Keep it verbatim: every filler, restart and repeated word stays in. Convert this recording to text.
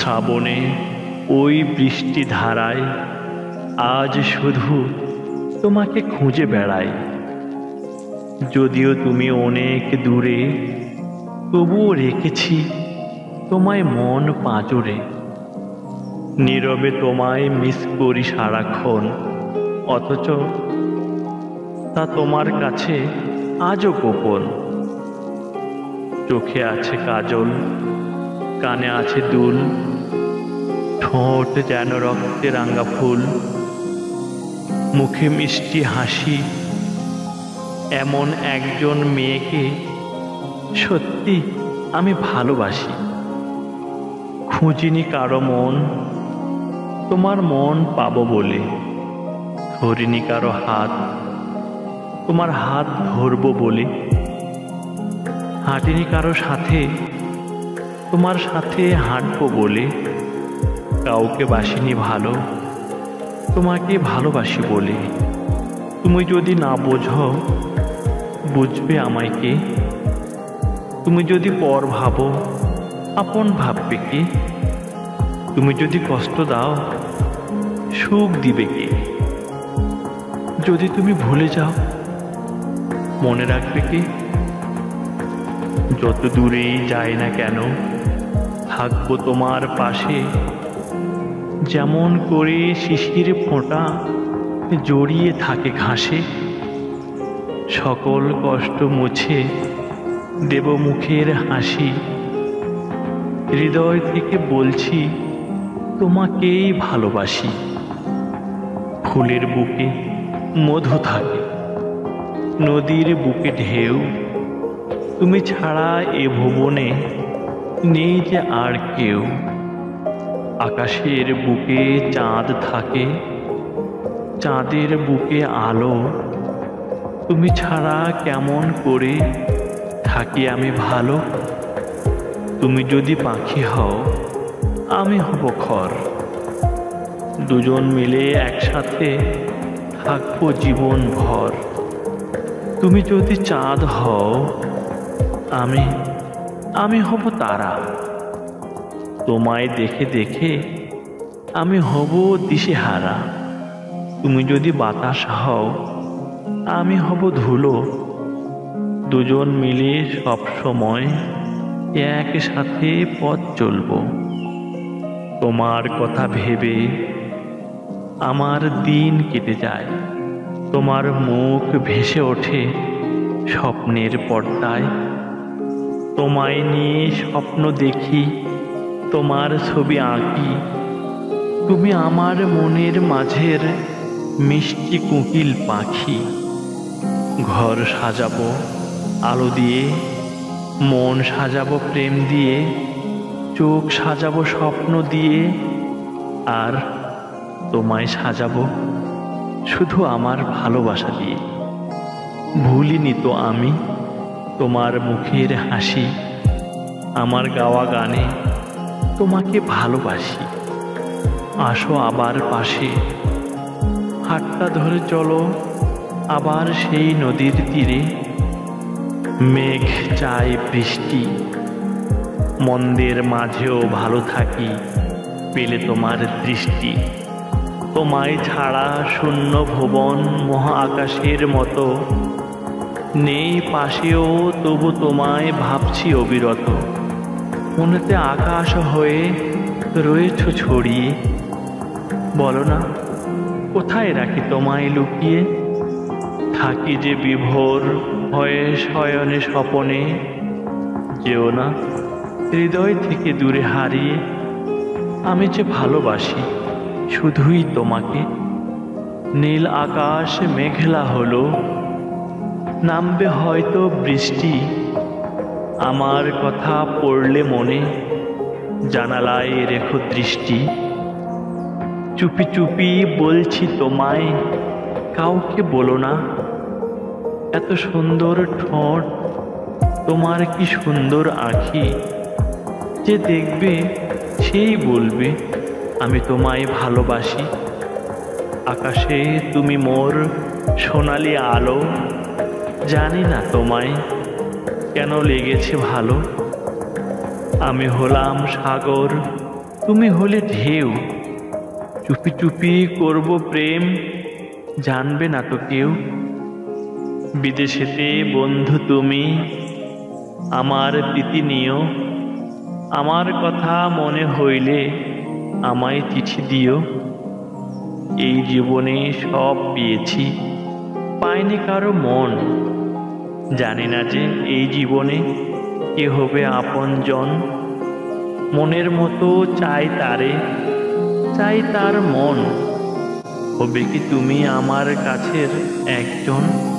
শ্রাবণে ওই বৃষ্টি ধারায় আজ শুধু তোমাকে খুঁজে বেড়াই। যদিও তুমি অনেক দূরে, তবুও রেখেছি তোমায় মন পাঁজরে। নীরবে তোমায় মিস করি সারাক্ষণ, অথচ তা তোমার কাছে আজও গোপন। চোখে আছে কাজল, কানে আছে দুল, ঠোঁট যেন রক্তে রাঙা ফুল, মুখে মিষ্টি হাসি। এমন একজন মেয়েকে সত্যি আমি ভালোবাসি। খুঁজিনি কারো মন, তোমার মন পাবো বলে। ধরিনি কারো হাত, তোমার হাত ধরবো বলে। হাঁটিনি কারো সাথে, তোমার সাথে হাঁটবো বলে। কাউকে বাসিনি ভালো, তোমাকে ভালোবাসি বলে। তুমি যদি না বোঝো, বুঝবে আমায় কে? তুমি যদি পর ভাবো, আপন ভাববে কে? তুমি যদি কষ্ট দাও, সুখ দিবে কে? যদি তুমি ভুলে যাও, মনে রাখবে কে? যত দূরেই যাই না কেন, থাকবো তোমার পাশে। যেমন করে শিশির ফোঁটা জড়িয়ে থাকে ঘাসে। সকল কষ্ট মুছে দেব মুখের হাসি। হৃদয় থেকে বলছি তোমাকেই ভালোবাসি। ফুলের বুকে মধু থাকে, নদীর বুকে ঢেউ। তুমি ছাড়া এ ভুবনে নেই যে আর কেউ। আকাশের বুকে চাঁদ থাকে, চাঁদের বুকে আলো। তুমি ছাড়া কেমন করে থাকি আমি ভালো। তুমি যদি পাখি হও, আমি হব খড়। দুজন মিলে একসাথে থাকবো জীবন ভর। তুমি যদি চাঁদ হও, আমি আমি হব তারা। তোমায় দেখে দেখে আমি হব দিশেহারা। তুমি যদি বাতাস হও, আমি হব ধুলো। দুজন মিলে সব সময় একসাথে পথ চলব। তোমার কথা ভেবে আমার দিন কেটে যায়। তোমার মুখ ভেসে ওঠে স্বপ্নের পর্দায়। তোমায় নিয়ে স্বপ্ন দেখি, তোমার ছবি আঁকি। তুমি আমার মনের মাঝের মিষ্টি কোকিল পাখি। ঘর সাজাবো আলো দিয়ে, মন সাজাবো প্রেম দিয়ে, চোখ সাজাবো স্বপ্ন দিয়ে, আর তোমায় সাজাবো শুধু আমার ভালোবাসা দিয়ে। ভুলিনি তো আমি তোমার মুখের হাসি। আমার গাওয়া গানে তোমাকে ভালোবাসি। আসো আবার পাশে, হাতটা ধরে চলো আবার সেই নদীর তীরে। মেঘ চায় বৃষ্টি, মন্দের মাঝেও ভালো থাকি পেলে তোমার দৃষ্টি। তোমায় ছাড়া শূন্য ভুবন মহা আকাশের মতো। নেই পাশেও তবু তোমায় ভাবছি অবিরত। মনেতে আকাশ হয়ে রয়েছ ছড়িয়ে। বলো না কোথায় রাখি তোমায় লুকিয়ে। থাকি যে বিভোর হয়ে শয়নে স্বপনে। যেও না হৃদয় থেকে দূরে হারিয়ে। আমি যে ভালোবাসি শুধুই তোমাকে। নীল আকাশ মেঘলা হলো, নামবে হয়তো বৃষ্টি। আমার কথা পড়লে মনে জানালায় রেখো দৃষ্টি। চুপি চুপি বলছি তোমায়, কাউকে বলো না। এত সুন্দর ঠোঁট, তোমার কি সুন্দর আঁখি। যে দেখবে সেই বলবে আমি তোমায় ভালোবাসি। আকাশে তুমি মোর সোনালি আলো। জানি না তোমায় কেন লেগেছে ভালো। আমি হলাম সাগর, তুমি হলে ঢেউ, চুপি চুপি করব প্রেম, জানবে না তো কেউ। বিদেশেতে বন্ধু তুমি, আমার প্রীতি নিও, আমার কথা মনে হইলে আমায় চিঠি দিও। এই জীবনে সব পেয়েছি, পাইনি কারো মন, জানি না যে এই জীবনে কে হবে আপনজন। মনের মতো চাই তারে, চাই তার মন, হবে কি তুমি আমার কাছের একজন?